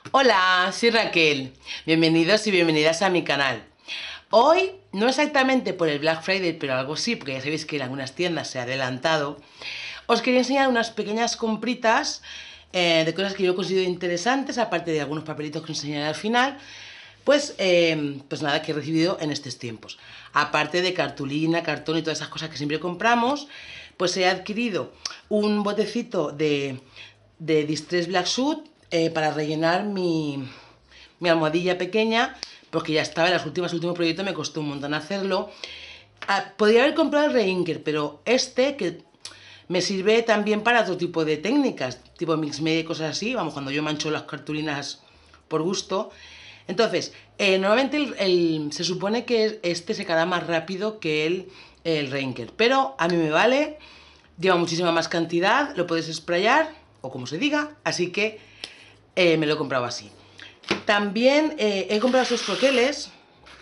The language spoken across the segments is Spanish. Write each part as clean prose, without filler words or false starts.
Hola, soy Raquel. Bienvenidos y bienvenidas a mi canal. Hoy, no exactamente por el Black Friday, pero algo sí, porque ya sabéis que en algunas tiendas se ha adelantado, os quería enseñar unas pequeñas compritas de cosas que yo considero interesantes, aparte de algunos papelitos que os enseñaré al final, pues nada, que he recibido en estos tiempos. Aparte de cartulina, cartón y todas esas cosas que siempre compramos, pues he adquirido un botecito de Distress Black Suit para rellenar mi almohadilla pequeña, porque ya estaba en las último proyecto, me costó un montón hacerlo. Podría haber comprado el Reinker, pero que me sirve también para otro tipo de técnicas, tipo mix media y cosas así, vamos, cuando yo mancho las cartulinas por gusto. Entonces, normalmente se supone que este secará más rápido que el Reinker, pero a mí me vale, lleva muchísima más cantidad, lo puedes sprayar, o como se diga, así que me lo he comprado así. También he comprado estos troqueles.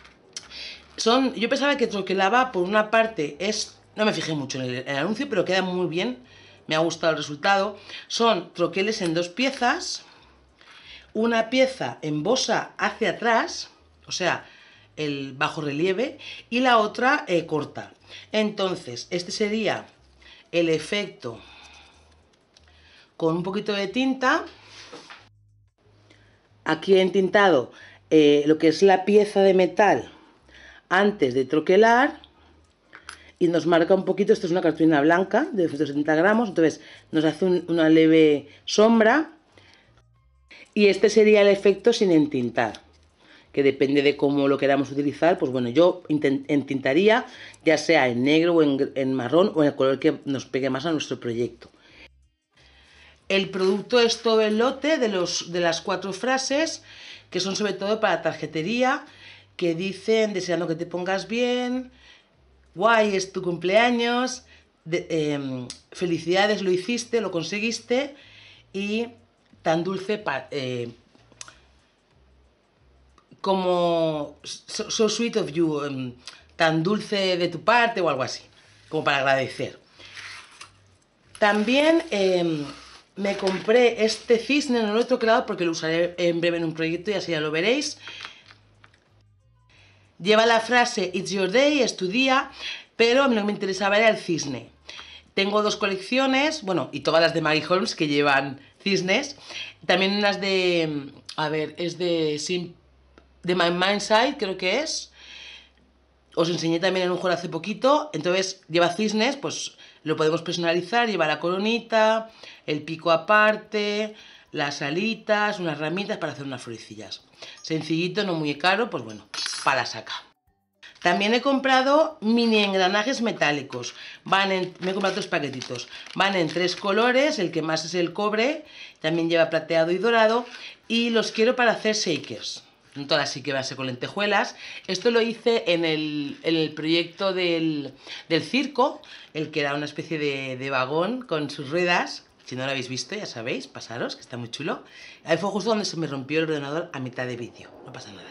Yo pensaba que troquelaba por una parte, no me fijé mucho en el anuncio, pero queda muy bien, me ha gustado el resultado. Son troqueles en dos piezas, una pieza embosa hacia atrás, o sea, el bajo relieve, y la otra corta. Entonces, este sería el efecto con un poquito de tinta. Aquí he entintado lo que es la pieza de metal antes de troquelar y nos marca un poquito. Esto es una cartulina blanca de 270 gramos, entonces nos hace una leve sombra, y este sería el efecto sin entintar, que depende de cómo lo queramos utilizar. Pues bueno, yo entintaría ya sea en negro o en marrón o en el color que nos pegue más a nuestro proyecto. El producto es todo el lote de las 4 frases, que son sobre todo para tarjetería, que dicen: deseando que te pongas bien, guay, es tu cumpleaños, felicidades, lo hiciste, lo conseguiste, y tan dulce como so sweet of you, tan dulce de tu parte, o algo así, como para agradecer. También me compré este cisne, no lo he troquelado porque lo usaré en breve en un proyecto y así ya lo veréis. Lleva la frase It's your day, es tu día, pero a mí lo que me interesaba era el cisne. Tengo 2 colecciones, bueno, y todas las de Mary Holmes que llevan cisnes. También unas de, a ver, es de My Mindside, creo que es. Os enseñé también en un haul hace poquito. Entonces lleva cisnes, pues lo podemos personalizar, lleva la coronita, el pico aparte, las alitas, unas ramitas para hacer unas florecillas. Sencillito, no muy caro, pues bueno, para la saca. También he comprado mini engranajes metálicos. Me he comprado 3 paquetitos. Van en 3 colores, el que más es el cobre, también lleva plateado y dorado, y los quiero para hacer shakers. No todas sí que va a ser con lentejuelas. Esto lo hice en el proyecto del circo, el que era una especie de vagón con sus ruedas. Si no lo habéis visto, ya sabéis, pasaros, que está muy chulo. Ahí fue justo donde se me rompió el ordenador a mitad de vídeo, no pasa nada.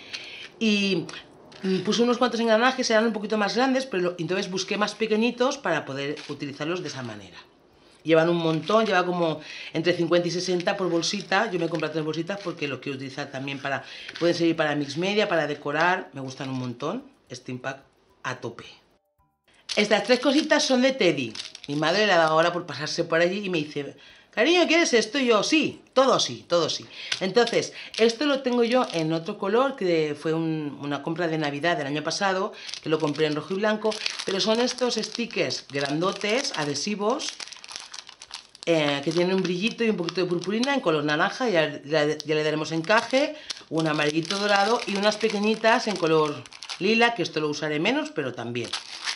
Y puse unos cuantos engranajes, eran un poquito más grandes, pero entonces busqué más pequeñitos para poder utilizarlos de esa manera. Llevan un montón, lleva como entre 50 y 60 por bolsita. Yo me he comprado 3 bolsitas porque lo quiero utilizar también para... Pueden servir para mix media, para decorar, me gustan un montón. Este Impact a tope. Estas 3 cositas son de Teddy. Mi madre le ha dado ahora por pasarse por allí y me dice: cariño, ¿quieres esto? Y yo, sí, todo sí, todo sí. Entonces, esto lo tengo yo en otro color, que fue una compra de Navidad del año pasado, que lo compré en rojo y blanco, pero son estos stickers grandotes, adhesivos, que tienen un brillito y un poquito de purpurina en color naranja, ya le daremos encaje, un amarillito dorado y unas pequeñitas en color lila, que esto lo usaré menos, pero también.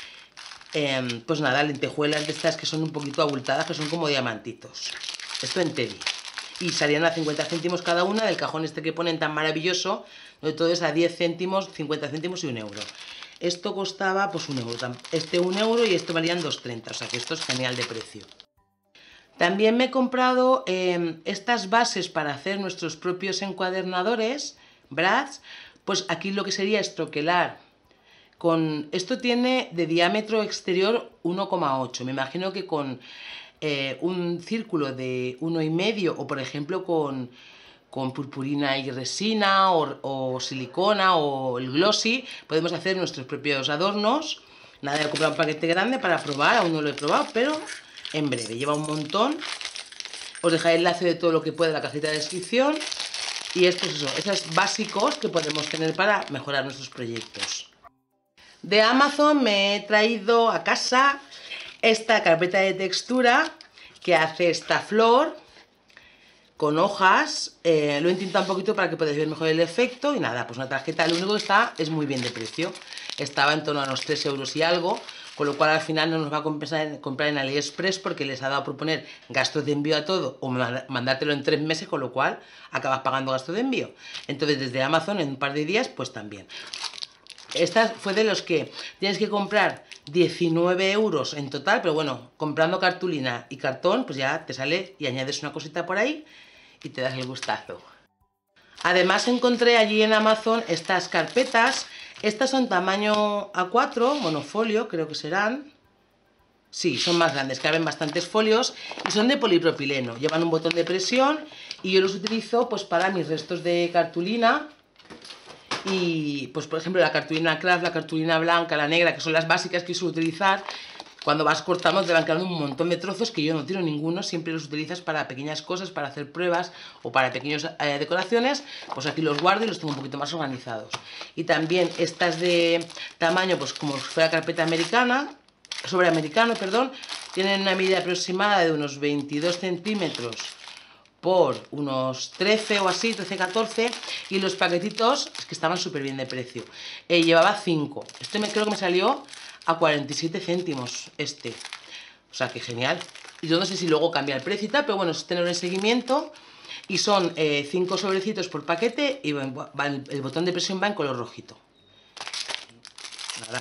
Pues nada, lentejuelas de estas que son un poquito abultadas, que son como diamantitos. Esto en Teddy. Y salían a 50 céntimos cada una del cajón este que ponen tan maravilloso, donde todo es a 10 céntimos, 50 céntimos y 1 euro. Esto costaba pues 1 euro. Este 1 euro y esto valían 2,30, o sea que esto es genial de precio. También me he comprado estas bases para hacer nuestros propios encuadernadores, brads. Pues aquí lo que sería es troquelar. Esto tiene de diámetro exterior 1,8. Me imagino que con un círculo de 1,5 o por ejemplo con con purpurina y resina o silicona o el glossy, podemos hacer nuestros propios adornos. Nada, he comprado un paquete grande para probar, aún no lo he probado, pero en breve, lleva un montón. Os dejaré el enlace de todo lo que pueda en la cajita de descripción. Y esto es eso, esos básicos que podemos tener para mejorar nuestros proyectos. De Amazon me he traído a casa esta carpeta de textura que hace esta flor con hojas. Lo he intentado un poquito para que podáis ver mejor el efecto. Y nada, pues una tarjeta, lo único que está es muy bien de precio. Estaba en torno a unos 3 euros y algo, con lo cual al final no nos va a compensar comprar en AliExpress porque les ha dado por poner gastos de envío a todo o mandártelo en 3 meses, con lo cual acabas pagando gastos de envío. Entonces desde Amazon en un par de días pues también. Esta fue de los que tienes que comprar 19 euros en total, pero bueno, comprando cartulina y cartón pues ya te sale y añades una cosita por ahí y te das el gustazo. Además encontré allí en Amazon estas carpetas. Estas son tamaño A4, monofolio creo que serán. Sí, son más grandes, caben bastantes folios y son de polipropileno. Llevan un botón de presión y yo los utilizo pues para mis restos de cartulina. Y pues por ejemplo la cartulina craft, la cartulina blanca, la negra, que son las básicas que suelo utilizar. Cuando vas cortando te van quedando un montón de trozos que yo no tiro ninguno, siempre los utilizas para pequeñas cosas, para hacer pruebas o para pequeñas decoraciones. Pues aquí los guardo y los tengo un poquito más organizados. Y también estas de tamaño, pues como si fuera carpeta americana, sobre americano, perdón, tienen una medida aproximada de unos 22 centímetros por unos 13 o así, 13-14, y los paquetitos es que estaban súper bien de precio. Llevaba 5. Este creo que me salió a 47 céntimos este. O sea que genial. Y yo no sé si luego cambia el precio y tal, pero bueno, es tener el seguimiento. Y son 5 sobrecitos por paquete y el botón de presión va en color rojito. Nada.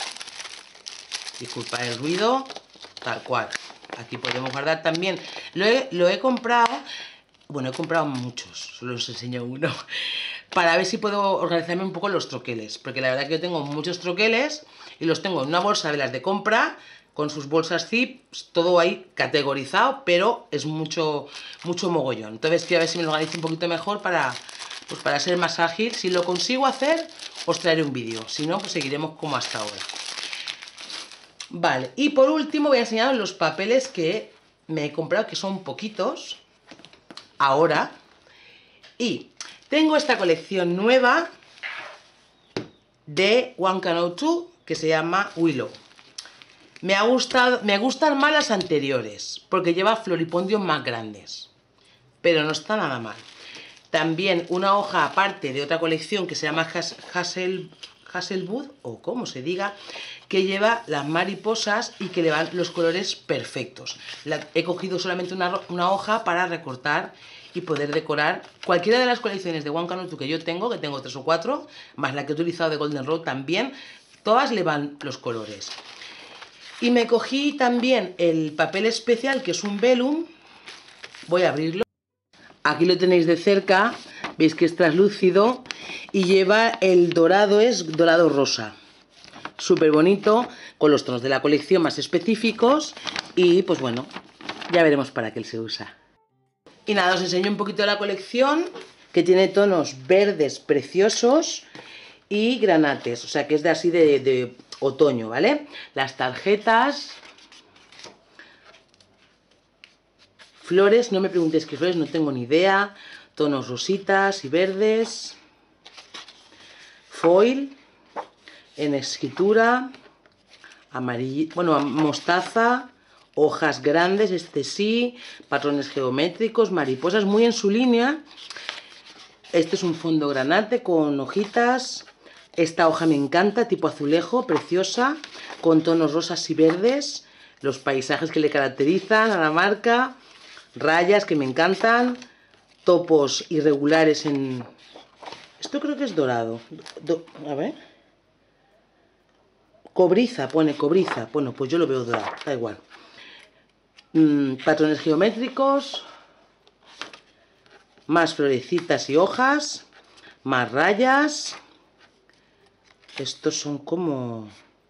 Disculpa el ruido, tal cual. Aquí podemos guardar también. Lo he comprado, bueno, he comprado muchos, solo os enseño uno, para ver si puedo organizarme un poco los troqueles, porque la verdad que yo tengo muchos troqueles y los tengo en una bolsa de las de compra, con sus bolsas zip, todo ahí categorizado, pero es mucho mogollón. Entonces quiero ver si me lo organizo un poquito mejor pues para ser más ágil. Si lo consigo hacer, os traeré un vídeo, si no, pues seguiremos como hasta ahora. Vale, y por último voy a enseñaros los papeles que me he comprado, que son poquitos, ahora. Y tengo esta colección nueva de One Can 2 que se llama Willow. Me gustan más las anteriores, porque lleva floripondios más grandes, pero no está nada mal. También una hoja aparte de otra colección que se llama Hazelwood, o como se diga, que lleva las mariposas y que le van los colores perfectos. He cogido solamente una hoja para recortar y poder decorar cualquiera de las colecciones de One Can 2 que yo tengo, que tengo 3 o 4, más la que he utilizado de Golden Rose también, todas le van los colores. Y me cogí también el papel especial, que es un velum. Voy a abrirlo. Aquí lo tenéis de cerca, veis que es translúcido y lleva el dorado, es dorado rosa. Súper bonito, con los tonos de la colección más específicos y pues bueno, ya veremos para qué se usa. Y nada, os enseño un poquito de la colección, que tiene tonos verdes preciosos y granates, o sea que es de así de otoño, ¿vale? Las tarjetas, flores, no me preguntéis qué flores, no tengo ni idea, tonos rositas y verdes, foil, en escritura, amarillo, bueno, mostaza, hojas grandes, este sí, patrones geométricos, mariposas, muy en su línea. Este es un fondo granate con hojitas. Esta hoja me encanta, tipo azulejo, preciosa, con tonos rosas y verdes, los paisajes que le caracterizan a la marca, rayas que me encantan, topos irregulares en... Esto creo que es dorado. A ver. Cobriza, pone cobriza. Bueno, pues yo lo veo dorado, da igual. Patrones geométricos, más florecitas y hojas, más rayas. Estos son como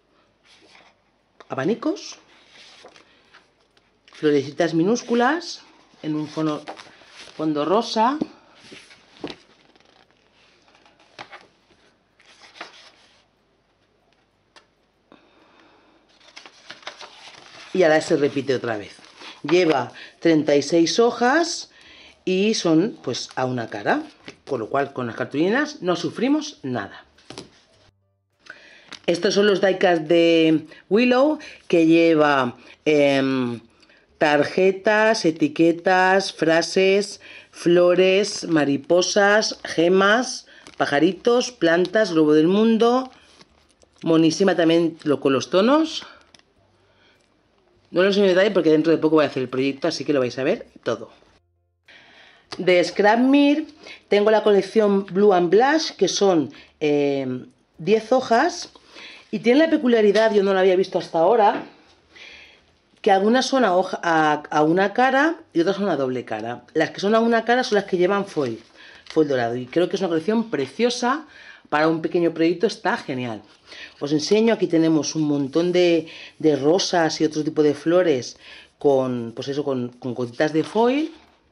abanicos, florecitas minúsculas en un fondo rosa. y ahora se repite otra vez. Lleva 36 hojas y son pues a una cara, con lo cual con las cartulinas no sufrimos nada. Estos son los die-cuts de Willow, que lleva tarjetas, etiquetas, frases, flores, mariposas, gemas, pajaritos, plantas, globo del mundo. Monísima también con los tonos. No lo enseño en detalle porque dentro de poco voy a hacer el proyecto, así que lo vais a ver todo. De Scrap Mir tengo la colección Blue and Blush, que son 10 hojas. Y tiene la peculiaridad, yo no la había visto hasta ahora, que algunas son a una cara y otras son a doble cara. Las que son a una cara son las que llevan foil dorado. Y creo que es una colección preciosa para un pequeño proyecto, está genial. Os enseño, aquí tenemos un montón de rosas y otro tipo de flores con, pues eso, con gotitas de foil.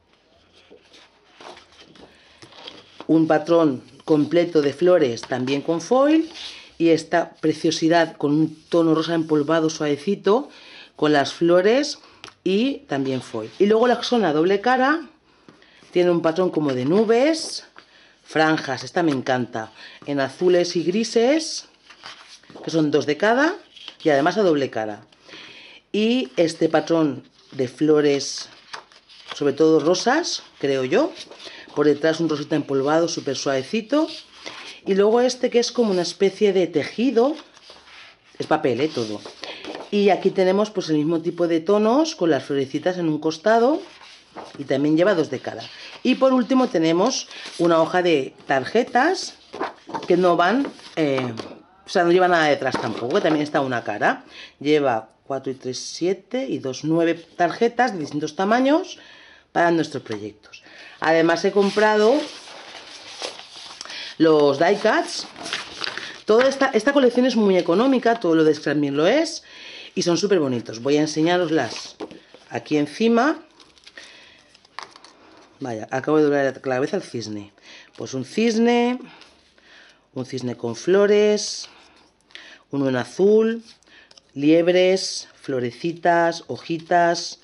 Un patrón completo de flores también con foil. Y esta preciosidad con un tono rosa empolvado suavecito, con las flores y también foil. Y luego la que son a doble cara, tiene un patrón como de nubes, franjas, esta me encanta, en azules y grises, que son 2 de cada, y además a doble cara. Y este patrón de flores, sobre todo rosas, creo yo, por detrás un rosita empolvado súper suavecito. Y luego este que es como una especie de tejido, es papel, todo. Y aquí tenemos pues el mismo tipo de tonos con las florecitas en un costado y también lleva 2 de cada. Y por último tenemos una hoja de tarjetas que no van, o sea, no lleva nada detrás tampoco, que también está una cara. Lleva 4 y 3, 7 y 2, 9 tarjetas de distintos tamaños para nuestros proyectos. Además he comprado los die cuts. Toda esta colección es muy económica, todo lo de Scrap Mir lo es, y son súper bonitos. Voy a enseñaroslas aquí encima. Vaya, acabo de doblar la cabeza al cisne. Pues un cisne con flores, uno en azul, liebres, florecitas, hojitas.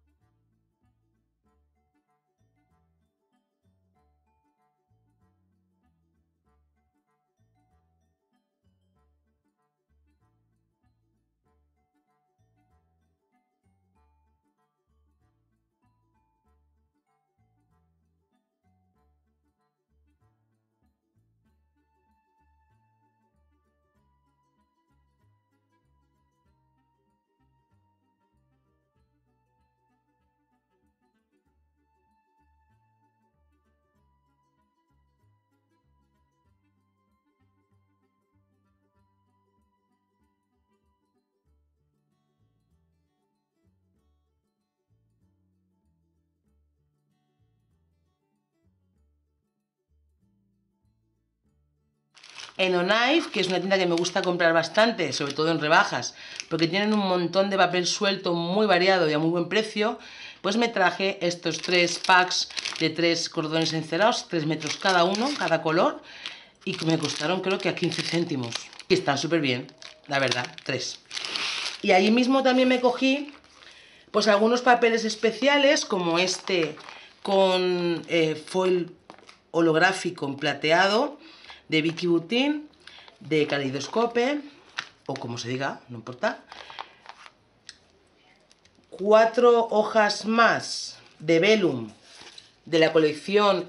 En O'Knife, que es una tienda que me gusta comprar bastante, sobre todo en rebajas, porque tienen un montón de papel suelto muy variado y a muy buen precio, pues me traje estos 3 packs de 3 cordones encerados, 3 metros cada uno, cada color, y que me costaron creo que a 15 céntimos. Y están súper bien, la verdad, 3. Y allí mismo también me cogí pues algunos papeles especiales, como este con foil holográfico en plateado, de Vicky Butin, de Kaleidoscope, o como se diga, no importa. 4 hojas más de Vellum, de la colección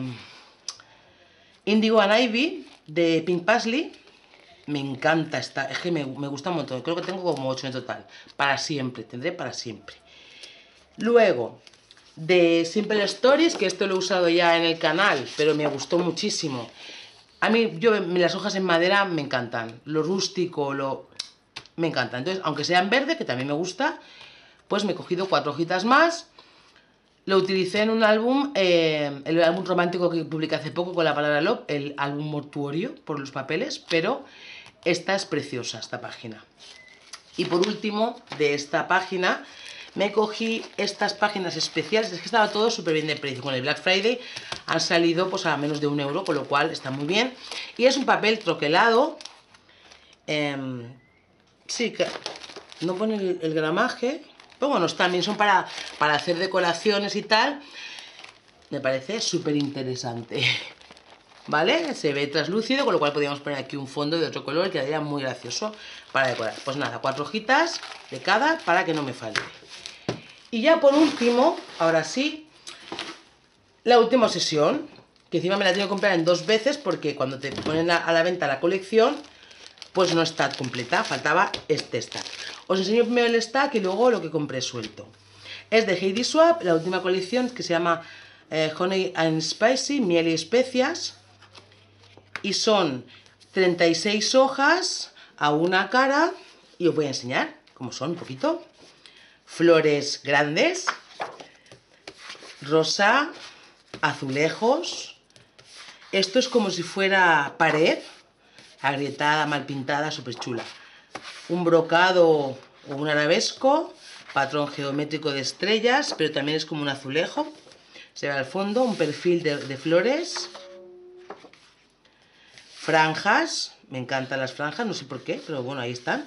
Indigo and Ivy, de Pink Paisley. Me encanta esta, es que me gusta un montón, creo que tengo como 8 en total, para siempre, tendré para siempre. Luego, de Simple Stories, que esto lo he usado ya en el canal, pero me gustó muchísimo. A mí, las hojas en madera me encantan, lo rústico, me encanta. Entonces, aunque sea en verde, que también me gusta, pues me he cogido 4 hojitas más. Lo utilicé en un álbum, el álbum romántico que publiqué hace poco con la palabra love, el álbum mortuorio por los papeles, pero esta es preciosa, esta página. Y por último, de esta página, me cogí estas páginas especiales, es que estaba todo súper bien de precio. Con el Black Friday han salido pues a menos de 1 euro, con lo cual está muy bien. Y es un papel troquelado, sí, No pone el gramaje, pero bueno, también son para hacer decoraciones y tal. Me parece súper interesante. ¿Vale? Se ve translúcido, con lo cual podríamos poner aquí un fondo de otro color que quedaría muy gracioso para decorar. Pues nada, 4 hojitas de cada para que no me falte. Y ya por último, ahora sí, la última sesión, que encima me la tengo que comprar en 2 veces porque cuando te ponen a la venta la colección, pues no está completa, faltaba este stack. Os enseño primero el stack y luego lo que compré suelto. Es de Heidi Swapp, la última colección que se llama Honey and Spicy, miel y especias. Y son 36 hojas a una cara. Y os voy a enseñar cómo son un poquito. Flores grandes, rosa, azulejos. Esto es como si fuera pared, agrietada, mal pintada, súper chula. Un brocado o un arabesco, patrón geométrico de estrellas, pero también es como un azulejo. Se ve al fondo un perfil de flores. Franjas, me encantan las franjas, no sé por qué, pero bueno, ahí están.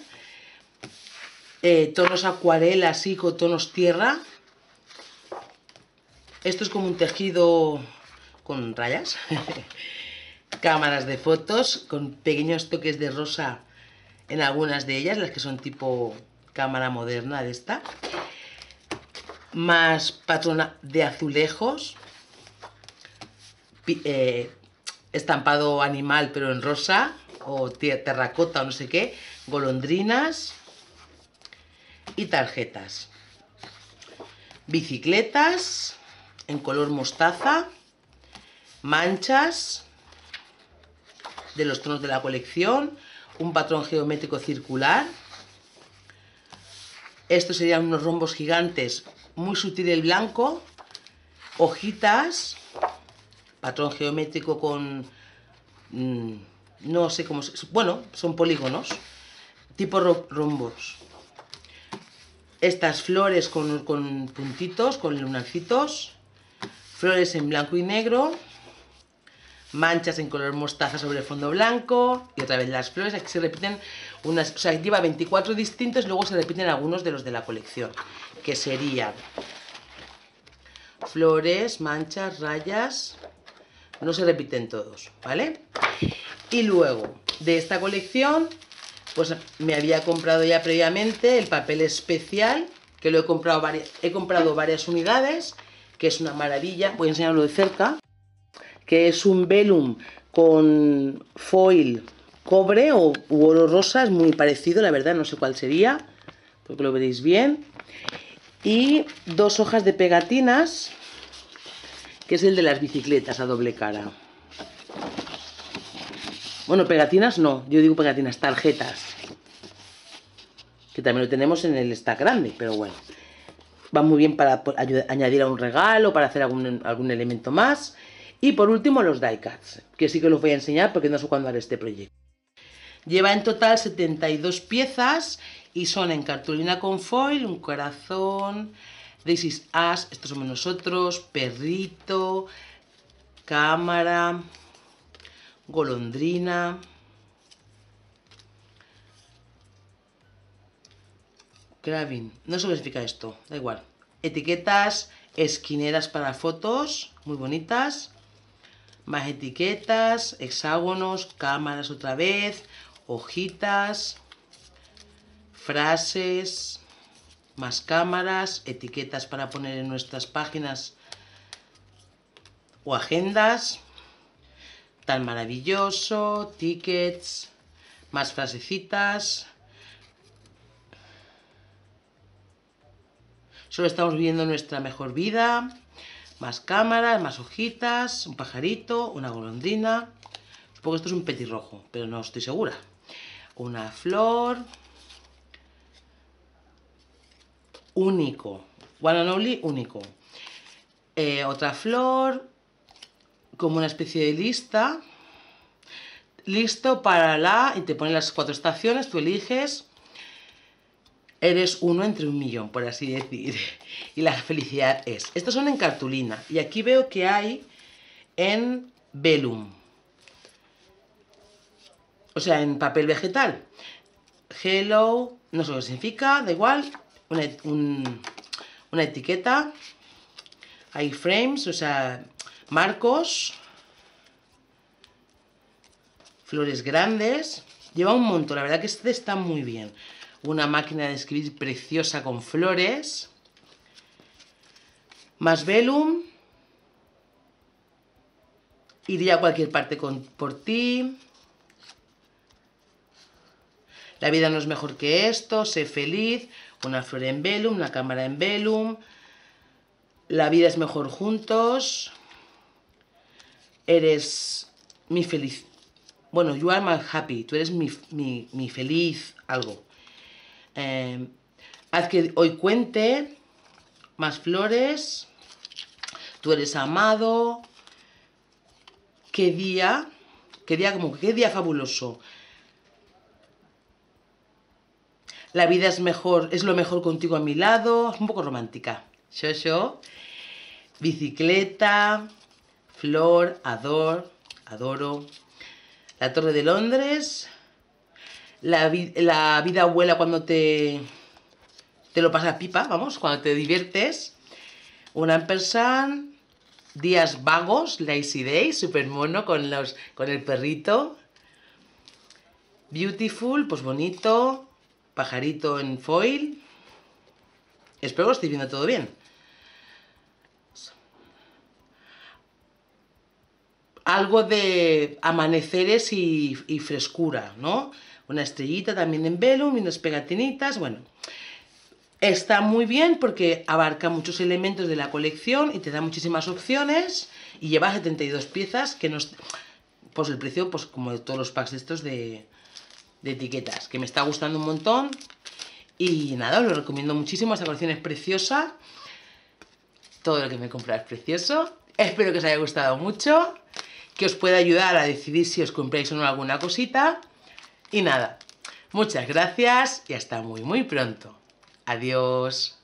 Tonos acuarela, así con tonos tierra. Esto es como un tejido con rayas. Cámaras de fotos con pequeños toques de rosa en algunas de ellas, las que son tipo cámara moderna de esta. Más patrón de azulejos. Estampado animal pero en rosa o terracota o no sé qué, golondrinas y tarjetas, bicicletas en color mostaza, manchas de los tonos de la colección, un patrón geométrico circular. Estos serían unos rombos gigantes, muy sutil el blanco, hojitas, patrón geométrico con no sé cómo bueno, son polígonos tipo rombos. Estas flores con puntitos, con lunarcitos, flores en blanco y negro, manchas en color mostaza sobre el fondo blanco y otra vez las flores. Aquí se repiten unas, o sea, lleva 24 distintos y luego se repiten algunos de los de la colección, que serían flores, manchas, rayas. No se repiten todos, ¿vale? Y luego, de esta colección, pues me había comprado ya previamente el papel especial, que lo he comprado varias unidades, que es una maravilla. Voy a enseñarlo de cerca, que es un velum con foil cobre o oro rosa, es muy parecido, la verdad, no sé cuál sería, porque lo veréis bien. Y 2 hojas de pegatinas, que es el de las bicicletas a doble cara. Bueno, pegatinas no, yo digo pegatinas, tarjetas. Que también lo tenemos en el stack grande, pero bueno. Va muy bien para añadir a un regalo, para hacer algún elemento más. Y por último los die cuts, que sí que los voy a enseñar porque no sé cuándo haré este proyecto. Lleva en total 72 piezas y son en cartulina con foil, un corazón, This is Us, estos somos nosotros, perrito, cámara, golondrina, Gravin, no sé qué significa esto, da igual. Etiquetas esquineras para fotos, muy bonitas. Más etiquetas, hexágonos, cámaras otra vez, hojitas, frases, más cámaras, etiquetas para poner en nuestras páginas o agendas. Tan maravilloso, tickets, más frasecitas. Solo estamos viviendo nuestra mejor vida. Más cámaras, más hojitas, un pajarito, una golondrina. Supongo que esto es un petirrojo, pero no estoy segura. Una flor. Único. One and only, único. Otra flor. Como una especie de lista. Listo para y te ponen las 4 estaciones, tú eliges. Eres uno entre 1.000.000, por así decir. Y la felicidad es. Estos son en cartulina. Y aquí veo que hay en velum. O sea, en papel vegetal. Hello, no sé lo que significa, da igual, una etiqueta, hay frames, o sea, marcos, flores grandes, lleva un montón, la verdad que este está muy bien. Una máquina de escribir preciosa con flores, más velum, iría a cualquier parte por ti, la vida no es mejor que esto, sé feliz, una flor en velum, una cámara en velum, la vida es mejor juntos, eres mi feliz, bueno, you are my happy, tú eres mi feliz algo. Haz que hoy cuente, más flores, tú eres amado, qué día como qué día fabuloso. La vida es mejor, es lo mejor contigo a mi lado, es un poco romántica. Yo, bicicleta, flor, adoro. La Torre de Londres, la vida vuela cuando te lo pasas pipa, vamos, cuando te diviertes. Un ampersand, días vagos, lazy days, super mono con el perrito. Beautiful, pues bonito. Pajarito en foil. Espero que lo estéis viendo todo bien. Algo de amaneceres y frescura, ¿no? Una estrellita también en velum y unas pegatinitas, bueno. Está muy bien porque abarca muchos elementos de la colección y te da muchísimas opciones y lleva 72 piezas que nos... Pues el precio, pues como de todos los packs estos de etiquetas, que me está gustando un montón. Y nada, os lo recomiendo muchísimo, esta colección es preciosa. Todo lo que me compra es precioso. Espero que os haya gustado mucho, que os pueda ayudar a decidir si os compráis o no alguna cosita. Y nada, muchas gracias y hasta muy pronto. Adiós.